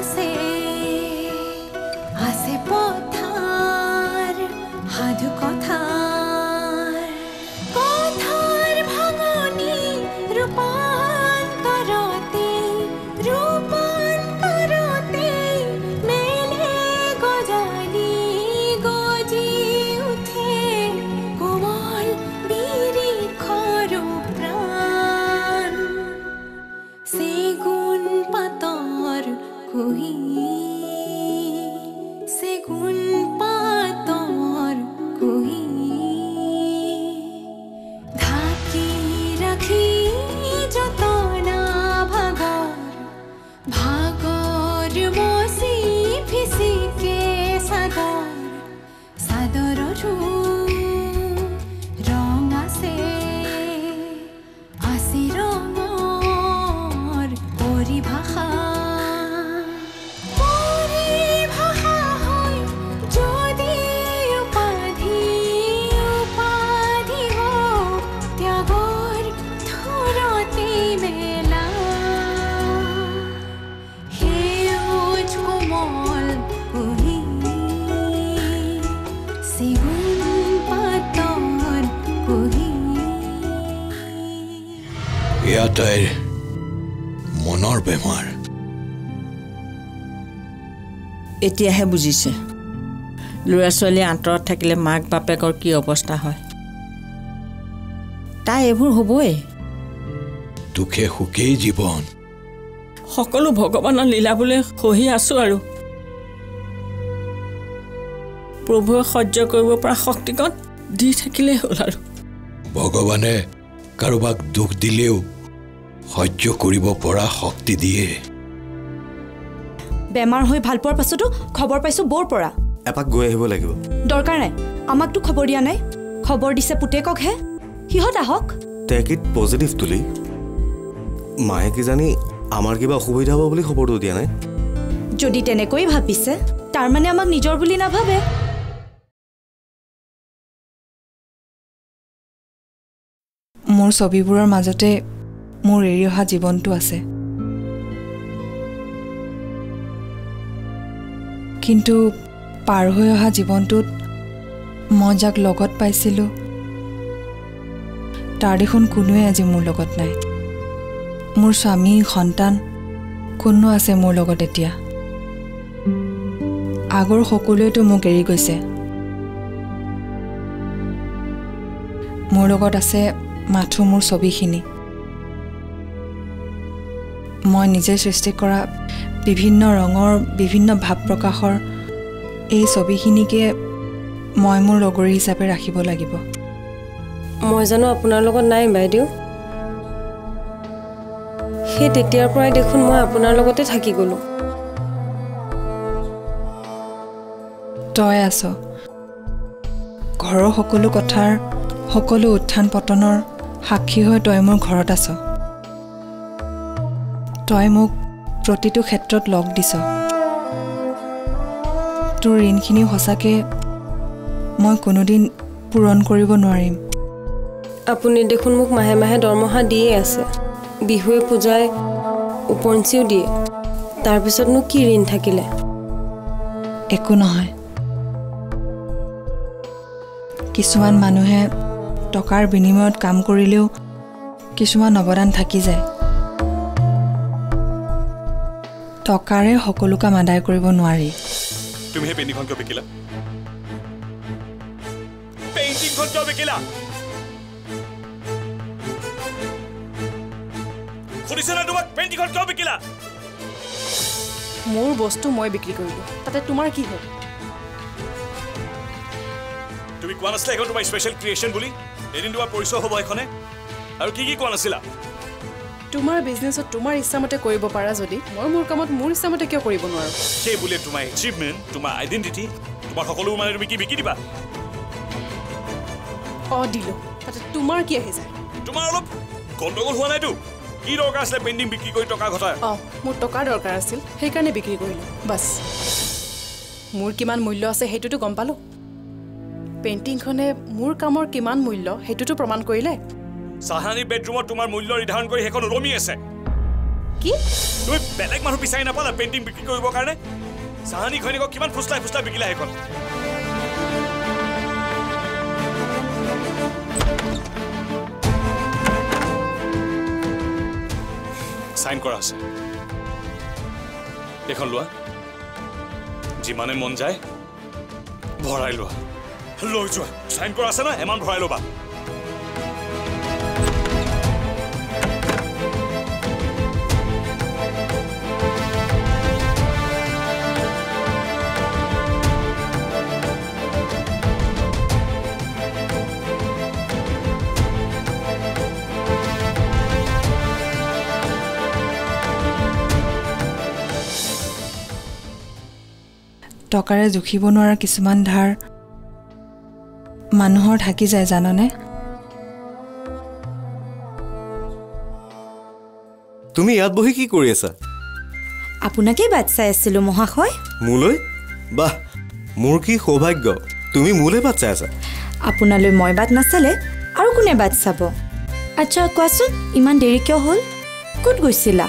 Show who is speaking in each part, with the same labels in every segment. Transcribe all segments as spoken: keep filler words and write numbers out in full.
Speaker 1: আছে আছে পথাৰ সাধু কথাৰ কথাৰ ভাঙনি ৰূপান্তৰতে ৰূপান্তৰতে মেলে গজালি গজি উঠে কোমল বিৰিখৰ প্ৰাণ সেগুন পাতৰ কুহি সেগুন পাতৰ কুহি ঢাকি ৰাখি যতনা ভাগৰ ভাগৰ মচি ফিচিকে চাদৰ চাদৰৰো ৰং আছে আছে ৰঙৰ পৰিভাষা পৰিভাষা হয় যদি উপাধি উপাধি হওক ত্যাগৰ থোৰতে মেলা সেউজ কোমল কুহি সেগুন পাতৰ কুহি
Speaker 2: এয়া তাইৰ মনৰ বেমাৰ
Speaker 3: এতিয়াহে বুজিছে ল'ৰা ছোৱালী আঁতৰত থাকিলে মাক বাপেকৰ কি অৱস্থা হয় তাই এইবোৰ হ'বই
Speaker 2: দুখে সুখেই জীৱন
Speaker 3: সকলো ভগৱানৰ লীলা বুলি সহি আছো আৰু প্ৰভুৱে সহ্য কৰিব পৰা শক্তিকণ দি থাকিলেই হ'ল আৰু
Speaker 2: ভগৱানে কাৰোবাক দুখ দিলেও সহ্য কৰিব পৰা শক্তি দিয়ে
Speaker 4: বেমাৰ হৈ ভাল পোৱাৰ পাছতো খবৰ পাইছো বৰ পৰা
Speaker 5: এপাক গৈ আহিব লাগিব
Speaker 4: দৰকাৰ নাই আমাকতো খবৰ দিয়া নাই খবৰ দিছে পুতেককহে সিহঁত আহক
Speaker 5: টেক ইট পজিটিভ তুলি মায়ে কি জানি আমাৰ কিবা অসুবিধা হ'ব বুলি খবৰটো দিয়া নাই
Speaker 4: যদি তেনেকৈ ভাবিছে তাৰ মানে আমাক নিজৰ বুলি নাভাবে
Speaker 6: মোৰ ছবিবোৰৰ মাজতে মোৰ এৰি অহা জীৱনটো আছে কিন্তু পাৰ হৈ অহা জীৱনটোত মই যাক লগত পাইছিলোঁ তাৰ দেখোন কোনোৱে আজি মোৰ লগত নাই মোৰ স্বামী সন্তান কোনো আছে মোৰ লগত এতিয়া আগৰ সকলোৱেতো মোক এৰি গৈছে মোৰ লগত আছে মাথো মোৰ ছবিখিনি মই নিজে সৃষ্টি কৰা বিভিন্ন ৰঙৰ বিভিন্ন ভাৱ প্ৰকাশৰ এই ছবিখিনিকে মই মোৰ লগৰী হিচাপে ৰাখিব লাগিব
Speaker 7: মই জানো আপোনাৰ লগত নাই বাইদেউ সেই তেতিয়াৰ পৰাই দেখোন মই আপোনাৰ লগতে থাকি গলো
Speaker 6: তই আছ ঘৰৰ সকলো কথাৰ সকলো উত্থান পতনৰ সাক্ষী হৈ তই মোৰ ঘৰত আছ তই মোক প্ৰতিটো ক্ষেত্ৰত লগ দিছ তোৰ ঋণখিনি সঁচাকৈ মই কোনোদিন পূৰণ কৰিব নোৱাৰিম
Speaker 7: আপুনি দেখোন মোক মাহে মাহে দৰমহা দিয়ে আছে বিহুৱে পূজাই উপঞ্চিও দিয়ে তাৰপিছতনো কি ঋণ থাকিলে
Speaker 6: একো নহয় কিছুমান মানুহে টকাৰ বিনিময়ত কাম কৰিলেও কিছুমান অৱদান থাকি যায় টকাৰে সকলো কাম আদায় কৰিব নোৱাৰি
Speaker 8: তুমি হে পেইণ্টিংখন কিয় বিকিলা পেইণ্টিংখন কিয় বিকিলা খুদিছে না তোমাক পেইণ্টিংখন কিয় বিকিলা
Speaker 4: মোৰ বস্তু মই বিক্ৰী কৰিলো তাতে তোমাৰ কি হ'ল
Speaker 8: তুমি কোৱা নাছিলা এখন তোমাৰ স্পেচিয়েল ক্ৰিয়েশ্যন বুলি এদিন তোমাৰ পৰিচয় হ'ব এখনে আৰু কি কি কোৱা নাছিলা
Speaker 4: তোমাৰ বিজনেছত তোমাৰ ইচ্ছামতে কৰিব পাৰা যদি মই মোৰ কামত মোৰ ইচ্ছামতে কিয় কৰিব নোৱাৰো
Speaker 8: সেই বুলি তোমাৰ এচিভমেণ্ট তোমাৰ আইডেণ্টিটি তোমাৰ সকলো মানে তুমি কি বিকি দিবা
Speaker 4: অ দিলো তাতে তোমাৰ কি আহি যায়
Speaker 8: তোমাৰ অলপ গণ্ডগোল হোৱা নাইতো কি দৰকাৰ আছিল পেইণ্টিং বিক্ৰী কৰি টকা ঘটায়
Speaker 4: অ মোৰ টকা দৰকাৰ আছিল সেইকাৰণে বিক্ৰী কৰিলো বাস মোৰ কিমান মূল্য আছে সেইটোতো গম পালো পেইণ্টিংখনে মোৰ কামৰ কিমান মূল্য সেইটোতো প্ৰমাণ কৰিলে
Speaker 8: সাহানি বেডৰুমত তোমাৰ মূল্য নিৰ্ধাৰণ কৰি হেখন ৰমি আছে
Speaker 9: কি
Speaker 8: তুমি বেলেগ মানুহ বিচাৰি নাপালা পেইণ্টিং বিক্ৰী কৰিবৰ কাৰণে চাহানি ঘৈণীয়েকক কিমান ফুচলাই ফুচলাই বিকিলা সেইখন সাইন কৰা আছে এখন লোৱা যিমানে মন যায় ভৰাই লোৱা লৈ যোৱা সাইন কৰা আছে না এমান ভৰাই ল'বা
Speaker 6: টকাৰে জুখিব নোৱাৰা কিছুমান ধাৰ মানুহৰ থাকি যায় জাননে
Speaker 5: তুমি ইয়াত বহি কি কৰি আছা
Speaker 9: আপোনাকে বাট চাই আছিলো মহাশয়
Speaker 5: মোলৈ বাহ মোৰ কি সৌভাগ্য তুমি মোলৈ বাট চাই আছা
Speaker 9: আপোনালৈ মই বাট নাচালে আৰু কোনে বাট চাব আচ্ছা কোৱাচোন ইমান দেৰি কিয় হ'ল ক'ত গৈছিলা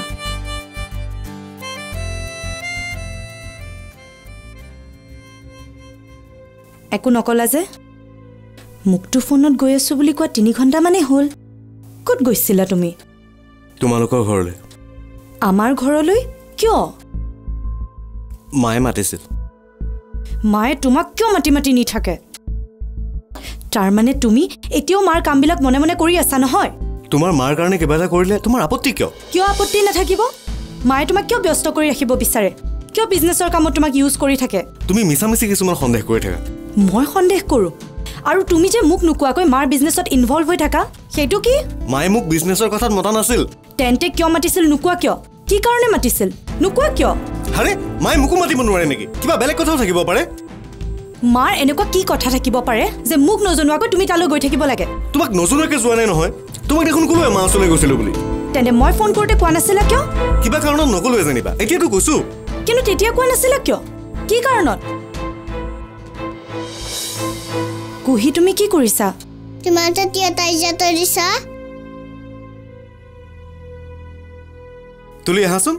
Speaker 9: একো নকলা যে মুকটো ফোনত গৈ আছো বুলি কোৱা তিনি ঘণ্টা মানে হ'ল ক'ত গৈছিলা তুমি
Speaker 5: তোমালোকৰ ঘৰলৈ
Speaker 9: আমাৰ ঘৰলৈ কিয়
Speaker 5: মায়ে মাতিছিল
Speaker 9: মায়ে তোমাক কিয় মাতি মাতি নি থাকে তাৰ মানে তুমি এতিয়াও মাৰ কামবিলাক মনে মনে কৰি আছা নহয়
Speaker 5: তোমাৰ মাৰ কাৰণে কিবা এটা কৰিলে তোমাৰ আপত্তি কিয়
Speaker 9: কিয় আপত্তি নাথাকিব মায়ে তোমাক কিয় ব্যস্ত কৰি ৰাখিব বিচাৰে কিয় বিজনেছৰ কামত তোমাক ইউজ কৰি থাকে
Speaker 5: তুমি মিছামিছি কিছুমান সন্দেহ কৰি থাকা
Speaker 9: মই সন্দেহ কৰোঁ আৰু তুমি যে মোক নোকোৱাকৈ মাৰ বিজনেছত ইনভলভ হৈ থাকা সেইটো কি
Speaker 5: মায়ে মোক বিজনেছৰ কথাত মতা নাছিল
Speaker 9: তেন্তে কিয় মাতিছিল নোকোৱা কিয় কি কাৰণে মাতিছিল নোকোৱা কিয়
Speaker 5: আৰে মায়ে মোকো মাতিব নোৱাৰে নেকি কিবা বেলেগ কথাও থাকিব পাৰে
Speaker 9: মাৰ এনেকুৱা কি কথা থাকিব পাৰে যে মোক নজনোৱাকৈ তুমি তালৈ গৈ থাকিব লাগে
Speaker 5: তোমাক নজনোৱাকৈ যোৱা নাই নহয় তোমাক দেখোন ক'লোৱে মা ওচৰলৈ গৈছিলোঁ বুলি
Speaker 9: তেন্তে মই ফোন কৰোঁতে কোৱা নাছিলা কিয়
Speaker 5: কিবা কাৰণত নক'লোৱে জানিবা এতিয়াতো কৈছোঁ
Speaker 9: কিন্তু তেতিয়া কোৱা নাছিলা কিয় কি কাৰণত কুহি তুমি কি কৰিছা
Speaker 10: তোমাৰ তাত তাই যাতৰি দিছা
Speaker 5: তুলি আহাচোন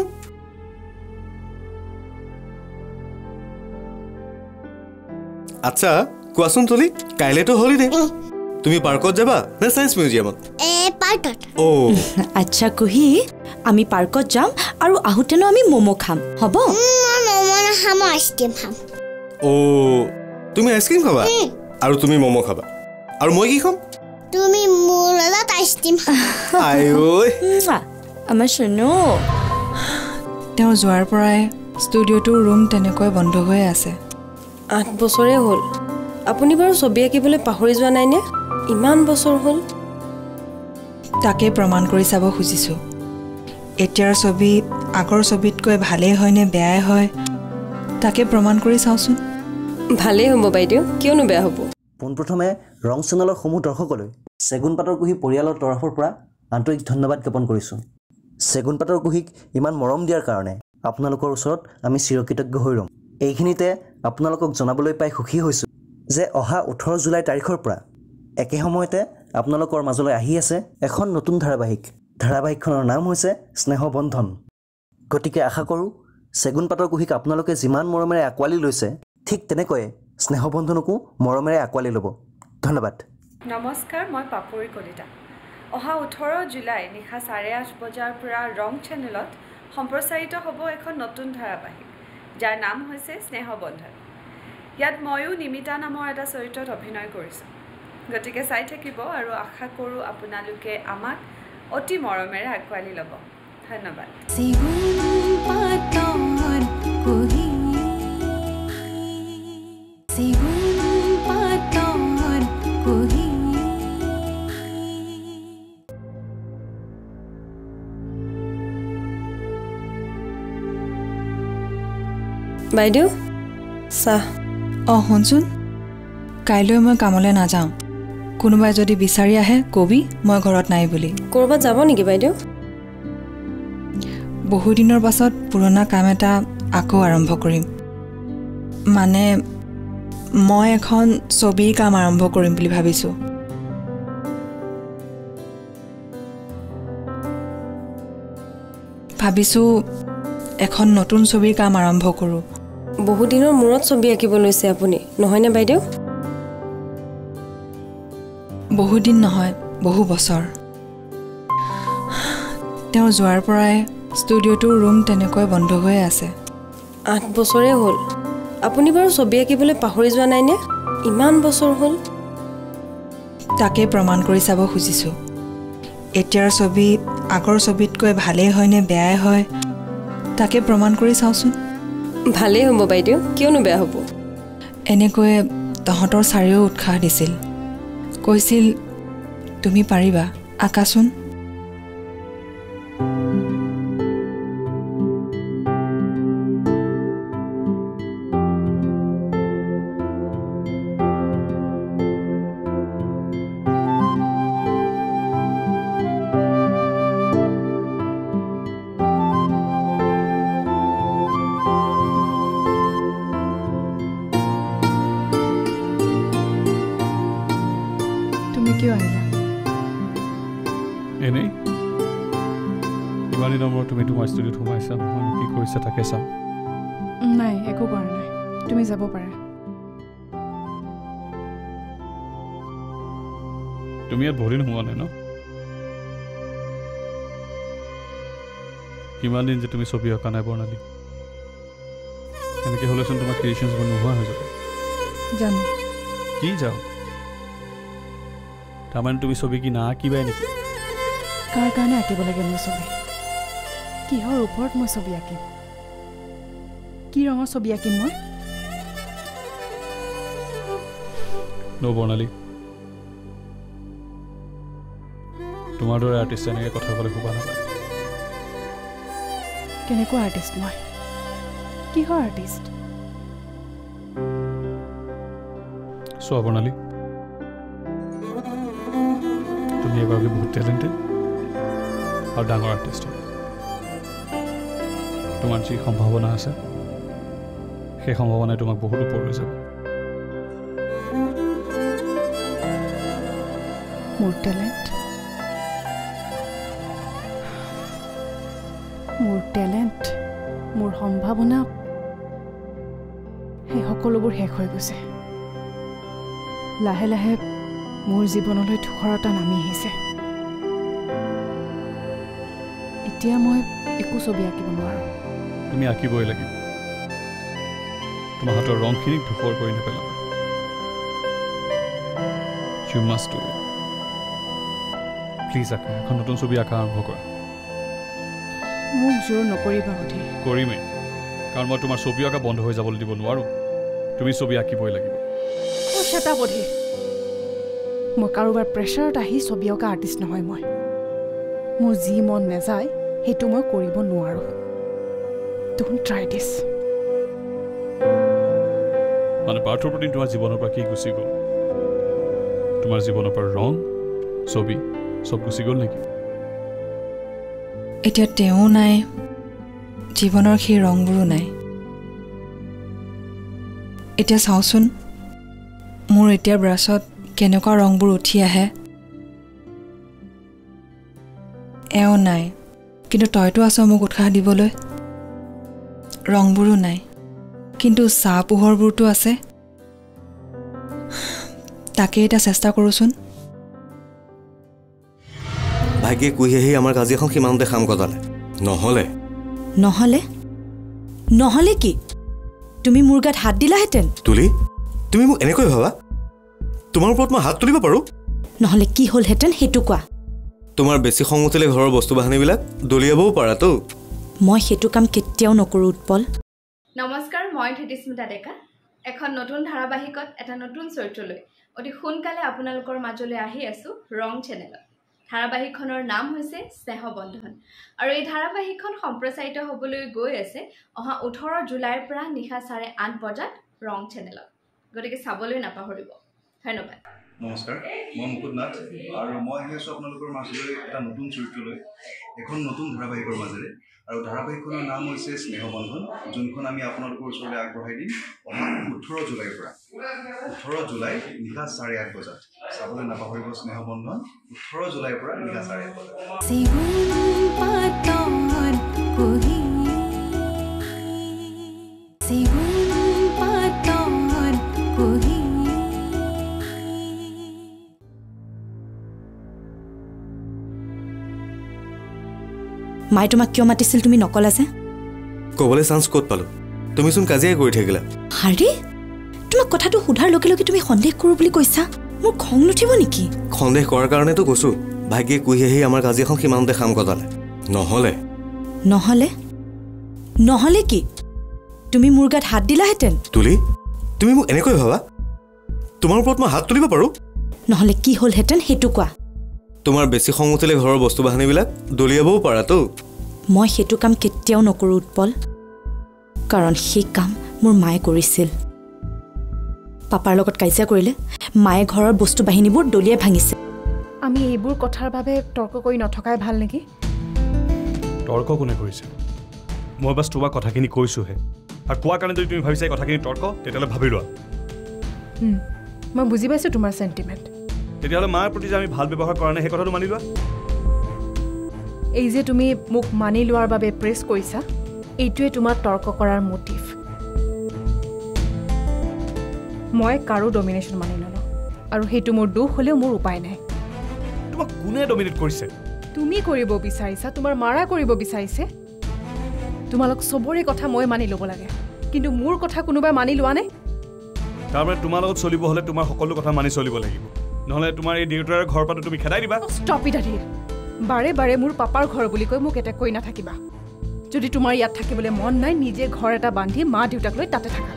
Speaker 5: আচ্ছা কোৱাচোন তুলি কাইলৈতো হলিডে তুমি পাৰ্কত যাবা নে সায়েন্স মিউজিয়ামত
Speaker 10: এ পাৰ্কত
Speaker 5: ও
Speaker 9: আচ্ছা কুহি আমি পাৰ্কত যাম আৰু আহোতেনো আমি মমো খাম হ'ব
Speaker 10: মই মমো নাখাম আইচক্ৰীম খাম
Speaker 5: ও তুমি আইচক্ৰীম খাবা আৰু তুমি মমো খাবা আৰু মই কি খাম
Speaker 10: তুমি মোৰ লগত আইচক্ৰীম
Speaker 5: আইঐ
Speaker 9: আমাৰ শুনো
Speaker 6: তেওঁ যোৱাৰ পৰাই ষ্টুডিঅ'টোৰ ৰুম তেনেকৈ বন্ধ হৈ আছে
Speaker 7: আঠ বছৰে হ'ল আপুনি বাৰু ছবি আঁকিবলৈ পাহৰি যোৱা নাইনে ইমান বছৰ হ'ল
Speaker 6: তাকে প্ৰমাণ কৰি চাব খুজিছোঁ এতিয়াৰ ছবি আগৰ ছবিতকৈ ভালেই হয় নে বেয়াই হয় তাকে প্ৰমাণ কৰি চাওঁচোন
Speaker 7: ভালেই হ'ব বাইদেউ কিয়নো বেয়া হ'ব
Speaker 11: পোনপ্ৰথমে ৰং চেনেলৰ সমূহ দৰ্শকলৈ চেগুন পাতৰ কুহি পৰিয়ালৰ তৰফৰ পৰা আন্তৰিক ধন্যবাদ জ্ঞাপন কৰিছোঁ চেগুন পাতৰ কুহিক ইমান মৰম দিয়াৰ কাৰণে আপোনালোকৰ ওচৰত আমি চিৰকৃতজ্ঞ হৈ ৰ'ম এইখিনিতে আপোনালোকক জনাবলৈ পাই সুখী হৈছোঁ যে অহা ওঠৰ জুলাই তাৰিখৰ পৰা একে সময়তে আপোনালোকৰ মাজলৈ আহি আছে এখন নতুন ধাৰাবাহিক ধাৰাবাহিকখনৰ নাম হৈছে স্নেহ বন্ধন গতিকে আশা কৰোঁ চেগুন পাতৰ কুহিক আপোনালোকে যিমান মৰমেৰে আঁকোৱালি লৈছে ঠিক তেনেকৈয়ে স্নেহ বন্ধনকো মৰমেৰে আঁকোৱালি ল'ব ধন্যবাদ
Speaker 12: নমস্কাৰ মই পাপৰি কলিতা অহা ওঠৰ জুলাই নিশা চাৰে আঠ বজাৰ পৰা ৰং চেনেলত সম্প্ৰচাৰিত হ'ব এখন নতুন ধাৰাবাহিক যাৰ নাম হৈছে স্নেহ বন্ধন ইয়াত ময়ো নিমিতা নামৰ এটা চৰিত্ৰত অভিনয় কৰিছোঁ গতিকে চাই থাকিব আৰু আশা কৰোঁ আপোনালোকে আমাক অতি মৰমেৰে আঁকোৱালি ল'ব ধন্যবাদ
Speaker 1: সেগুন পাতৰ কুহি সেগুন পাতৰ কুহি
Speaker 7: বাইদেউ চাহ
Speaker 6: অঁ শুনচোন কাইলৈ মই কামলৈ নাযাওঁ কোনোবাই যদি বিচাৰি আহে কবি মই ঘৰত নাই বুলি
Speaker 7: ক'ৰবাত যাব নেকি বাইদেউ
Speaker 6: বহুদিনৰ পাছত পুৰণা কাম এটা আকৌ আৰম্ভ কৰিম মানে মই এখন ছবিৰ কাম আৰম্ভ কৰিম বুলি ভাবিছোঁ ভাবিছোঁ এখন নতুন ছবিৰ কাম আৰম্ভ কৰোঁ।
Speaker 7: বহু দিনৰ মূৰত ছবি আঁকিব লৈছে আপুনি, নহয়নে বাইদেউ?
Speaker 6: বহু দিন নহয়, বহু বছৰ। তেওঁ যোৱাৰ পৰাই ষ্টুডিঅ'টোৰ ৰুম তেনেকৈ বন্ধ হৈ আছে।
Speaker 7: আঠ বছৰে হ'ল। আপুনি বাৰু ছবি আঁকিবলৈ পাহৰি যোৱা নাইনে? ইমান বছৰ হ'ল।
Speaker 6: তাকে প্ৰমাণ কৰি চাব খুজিছোঁ। এতিয়াৰ ছবি আগৰ ছবিতকৈ ভালেই হয় নে বেয়াই হয় তাকে প্ৰমাণ কৰি চাওঁচোন।
Speaker 7: ভালেই হ'ব বাইদেউ, কিয়নো বেয়া হ'ব?
Speaker 6: এনেকৈ তহঁতৰ চাৰিও উৎসাহ দিছিল, কৈছিল তুমি পাৰিবা, আঁকাচোন।
Speaker 4: কিয় আহিলা?
Speaker 8: এনেই ইমান দিনৰ মূৰত তুমি তোমাৰ ষ্টুডিঅ'ত সোমাইছা, মই কি কৰিছা তাকে চাওঁ।
Speaker 4: নাই, একো কৰা নাই, তুমি যাব পাৰা।
Speaker 8: তুমি ইয়াত বহুদিন সোমোৱা নাই ন? কিমান দিন যে তুমি ছবি অঁকা নাই বৰ্ণালী? এনেকৈ হ'লেচোন তোমাৰ ক্ৰিয়েশ্যনছবোৰ নোহোৱা হৈ যাব।
Speaker 4: জানো।
Speaker 8: কি যাওঁ? তাৰমানে তুমি ছবি কি নাআঁকিবাই নেকি?
Speaker 4: কাৰ কাৰণে আঁকিব লাগে মোৰ ছবি? কিহৰ ওপৰত মই ছবি আঁকিম? কি ৰঙৰ ছবি আঁকিম মই?
Speaker 8: ন বৰ্ণালী, তোমাৰ দৰে আৰ্টিষ্ট এনেকৈ কথা ক'লে শুবা নাপায়।
Speaker 4: কেনেকুৱা আৰ্টিষ্ট মই? কিহৰ আৰ্টিষ্ট?
Speaker 8: চোৱা বৰ্ণালী, তুমি এগৰাকী বহুত টেলেণ্টেড আৰু ডাঙৰ আৰ্টিষ্ট। তোমাৰ যি সম্ভাৱনা আছে সেই সম্ভাৱনাই তোমাক বহুত ওপৰলৈ যাব।
Speaker 4: মোৰ টেলেণ্ট মোৰ টেলেণ্ট মোৰ সম্ভাৱনা সেই সকলোবোৰ শেষ হৈ গৈছে। লাহে লাহে মোৰ জীৱনলৈ ধূসৰতা নামি আহিছে। এতিয়া মই একো ছবি আঁকিব নোৱাৰোঁ।
Speaker 8: তুমি আঁকিবই লাগিব। তোমাৰ হাতৰ ৰংখিনিক ধূসৰ কৰি নেপেলাবা। You must do it. Please আঁকা, এখন নতুন ছবি আঁকা আৰম্ভ কৰা।
Speaker 4: মোক জোৰ নকৰিবা সুধি।
Speaker 8: কৰিমেই, কাৰণ মই তোমাৰ ছবি আঁকা বন্ধ হৈ যাবলৈ দিব নোৱাৰোঁ। তুমি ছবি আঁকিবই লাগিব।
Speaker 4: চেতা বধি, মই কাৰোবাৰ প্ৰেছাৰত আহি ছবি অঁকা আৰ্টিষ্ট নহয়। মই মোৰ যি মন নাযায় সেইটো মই কৰিব নোৱাৰোঁ। Don't try this.
Speaker 8: মানে পাৰ্থৰ প্ৰতি তোমাৰ জীৱনৰ পৰা কি গুচি গ'ল? তোমাৰ জীৱনৰ পৰা ৰং, ছবি চব গুচি গ'ল নেকি?
Speaker 6: এতিয়া তেওঁ নাই, জীৱনৰ সেই ৰংবোৰো নাই। এতিয়া চাওঁচোন মোৰ এতিয়া ব্ৰাছত কেনেকুৱা ৰংবোৰ উঠি আহে। এওঁ নাই, কিন্তু তইতো আছ মোক উৎসাহ দিবলৈ। ৰংবোৰো নাই, কিন্তু চাহ পোহৰবোৰতো আছে। তাকে এতিয়া চেষ্টা কৰোঁচোন।
Speaker 5: ভাগ্যে কুহি আহি আমাৰ কাজিয়াখন সীমান্তে খাম কটালে। নহ'লে
Speaker 9: নহ'লে নহ'লে কি? তুমি মোৰ গাত হাত দিলাহেঁতেন।
Speaker 5: তুলি, তুমি মোক এনেকৈ ভাবা? তোমাৰ ওপৰত মই হাত তুলিব পাৰোঁ?
Speaker 9: নহ'লে কি হ'লহেঁতেন সেইটো কোৱা।
Speaker 5: তোমাৰ বেছি খং উঠিলে ঘৰৰ বস্তু বাহানিবিলাক দলিয়াবও পাৰাতো।
Speaker 9: মই সেইটো কাম কেতিয়াও নকৰোঁ উৎপল।
Speaker 12: নমস্কাৰ, মই ধৃতিস্মিতা ডেকা। এখন নতুন ধাৰাবাহিকত এটা নতুন চৰিত্ৰলৈ অতি সোনকালে আপোনালোকৰ মাজলৈ আহি আছোঁ ৰং চেনেলত। ধাৰাবাহিকখনৰ নাম হৈছে স্নেহ বন্ধন আৰু এই ধাৰাবাহিকখন সম্প্ৰচাৰিত হ'বলৈ গৈ আছে অহা ওঠৰ জুলাইৰ পৰা নিশা চাৰে আঠ বজাত ৰং চেনেলত। গতিকে চাবলৈ নাপাহৰিব। ধন্যবাদ।
Speaker 13: নমস্কাৰ, মই মুকুট নাথ আৰু মই আহি আছোঁ আপোনালোকৰ মাজলৈ এটা নতুন চৰিত্ৰলৈ এখন নতুন ধাৰাবাহিকৰ মাজেৰে। আৰু ধাৰাবাহিকখনৰ নাম হৈছে স্নেহ বন্ধন, যোনখন আমি আপোনালোকৰ ওচৰলৈ আগবঢ়াই দিম অহা ওঠৰ জুলাইৰ পৰা। ওঠৰ জুলাই নিশা চাৰে আঠ বজাত চাবলৈ নাপাহৰিব স্নেহ বন্ধন, ওঠৰ জুলাইৰ পৰা নিশা চাৰে আঠ বজাত।
Speaker 1: सेगुन पातोर कुही सेगुन पातर कुही
Speaker 9: মায়ে তোমাক কিয় মাতিছিল তুমি নকলা যে
Speaker 5: ক'বলৈ চান্স ক'ত পালো তুমিচোন কাজিয়াই কৰি থাকিলা
Speaker 9: আৰে তোমাক কথাটো সোধাৰ লগে লগে তুমি সন্দেহ কৰো বুলি কৈছা মোৰ খং নুঠিব নেকি
Speaker 5: সন্দেহ কৰাৰ কাৰণেতো কৈছো ভাগ্যে কুহি আহি আমাৰ কাজিয়াখন সীমান্তে খাম কটালে নহ'লে
Speaker 9: নহ'লে নহ'লে কি তুমি মোৰ গাত হাত দিলাহেঁতেন
Speaker 5: তুলি তুমি মোক এনেকৈ ভাবা তোমাৰ ওপৰত মই হাত তুলিব পাৰোঁ
Speaker 9: নহ'লে কি হ'লহেঁতেন সেইটো কোৱা
Speaker 5: তোমাৰ বেছি খং উঠিলে ঘৰৰ বস্তু বাহানিবিলাক দলিয়াবও পাৰাতো
Speaker 9: মই সেইটো কাম কেতিয়াও নকৰোঁ উৎপল কাৰণ সেই কাম মোৰ মায়ে কৰিছিল পাপাৰ লগত কাজিয়া কৰিলে মায়ে ঘৰৰ বস্তু বাহিনীবোৰ দলিয়াই ভাঙিছে
Speaker 4: আমি এইবোৰ কথাৰ বাবে তৰ্ক কৰি নথকাই ভাল নেকি
Speaker 8: তৰ্ক কোনে কৰিছে মই বাছ তোমাৰ কথাখিনি কৈছোহে আৰু কোৱাৰ কাৰণে যদি তুমি ভাবিছা এই কথাখিনি তৰ্ক তেতিয়াহ'লে ভাবি লোৱা
Speaker 4: মই বুজি পাইছোঁ তোমাৰ চেণ্টিমেণ্ট
Speaker 8: তেতিয়াহ'লে মাৰ প্ৰতি যে আমি ভাল ব্যৱহাৰ কৰা নাই সেই কথাটো মানি লোৱা
Speaker 4: এই যে তুমি মোক মানি লোৱাৰ বাবে প্ৰেছ কৰিছা এইটোৱে তোমাৰ তৰ্ক কৰাৰ মটিভ মই কাৰো ডমিনেশ্যন মানি নলওঁ আৰু সেইটো মোৰ দুখ হ'লেও মোৰ উপায় নাই
Speaker 8: তোমাক কোনে ডমিনেট কৰিছে
Speaker 4: তুমি কৰিব বিচাৰিছা তোমাৰ মাৰা কৰিব বিচাৰিছে তোমালোক চবৰে কথা মই মানি ল'ব লাগে কিন্তু মোৰ কথা কোনোবাই মানি লোৱা নাই
Speaker 8: তাৰমানে তোমাৰ লগত চলিব হ'লে তোমাৰ সকলো কথা মানি চলিব লাগিব নহ'লে তোমাৰ এই দেউতাৰ ঘৰ পৰা তুমি খেদাই দিবা
Speaker 4: ষ্টপ ইট আদিল বাৰে বাৰে মোৰ পাপাৰ ঘৰ বুলি কৈ মোক এটা কৈ নাথাকিবা যদি তোমাৰ ইয়াত থাকিবলৈ মন নাই নিজে ঘৰ এটা বান্ধি মা দেউতাক লৈ তাতে থাকা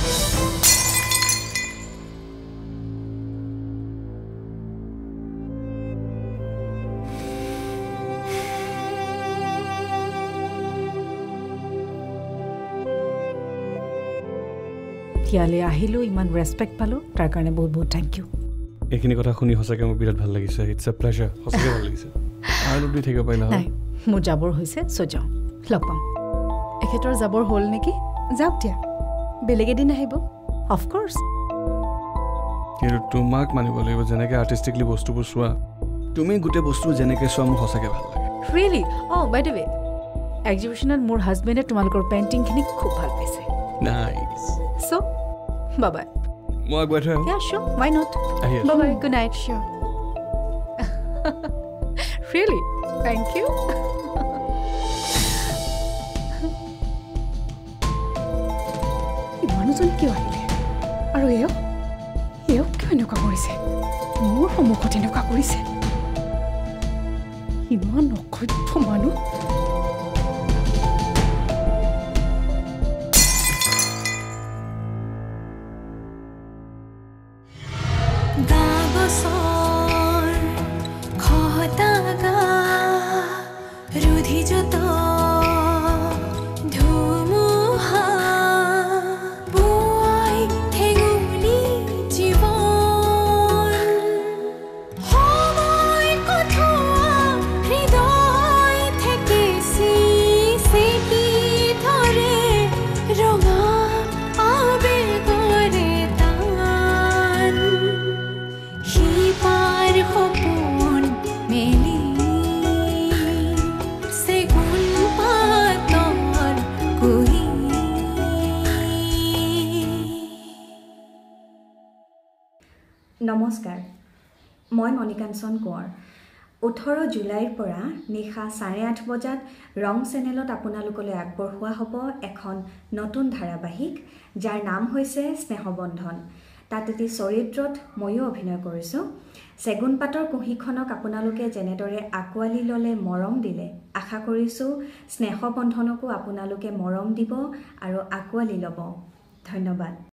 Speaker 4: ইয়ালৈ আহিলোঁ ইমান ৰেচপেক্ট পালোঁ তাৰ কাৰণে বহুত বহুত থেংক ইউ
Speaker 8: এইখিনি কথা শুনি সঁচাকৈ মোৰ বিৰাট ভাল লাগিছে ইটছ এ প্লেজাৰ সঁচাকৈ ভাল লাগিছে আৰু দি থাকিব পাৰিলা
Speaker 4: নাই মোৰ যাবৰ হৈছে চ' যাওঁ লগ পাম এখেতৰ যাবৰ হ'ল নেকি যাওক দিয়া বেলেগ এদিন আহিব অফক'ৰ্ছ
Speaker 8: কিন্তু তোমাক মানিব লাগিব যেনেকৈ আৰ্টিষ্টিকলি বস্তুবোৰ চোৱা তুমি গোটেই বস্তু যেনেকৈ চোৱা মোৰ সঁচাকৈ ভাল লাগে
Speaker 4: ৰিয়েলি অঁ বাই দ্য ৱে এক্সিবিশ্যনত মোৰ হাজবেণ্ডে তোমালোকৰ পেইণ্টিংখিনি খুব ভাল পাইছে
Speaker 8: নাইচ
Speaker 4: চ' বাই বাই
Speaker 8: মই আগুৱাই থৈ
Speaker 4: Yeah, sure. Why not? Bye bye. Good night. Sure. Really? Thank you. মানুহজন কিয় আহিলে আৰু এও এও কিয় এনেকুৱা কৰিছে মোৰ সন্মুখত এনেকুৱা কৰিছে ইমান অসভ্য মানুহ
Speaker 14: নমস্কাৰ মই মণিকাঞ্চন কোঁৱৰ ওঠৰ জুলাইৰ পৰা নিশা চাৰে আঠ বজাত ৰং চেনেলত আপোনালোকলৈ আগবঢ়োৱা হ'ব এখন নতুন ধাৰাবাহিক যাৰ নাম হৈছে স্নেহবন্ধন তাত এটি চৰিত্ৰত ময়ো অভিনয় কৰিছোঁ চেগুন পাতৰ কুহিখনক আপোনালোকে যেনেদৰে আঁকোৱালি ল'লে মৰম দিলে আশা কৰিছোঁ স্নেহবন্ধনকো আপোনালোকে মৰম দিব আৰু আঁকোৱালি ল'ব ধন্যবাদ